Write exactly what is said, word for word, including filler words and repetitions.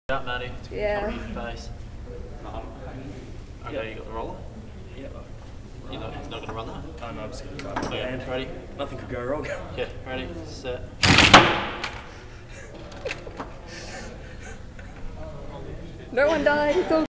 Up, Maddie. Yeah. Face. Um, okay, yep. You got the roller? Yeah. You're not, not going to run that? Oh, no, I'm just going to go. Okay, And ready? nothing could go wrong. Yeah, ready, set. No one died, it's all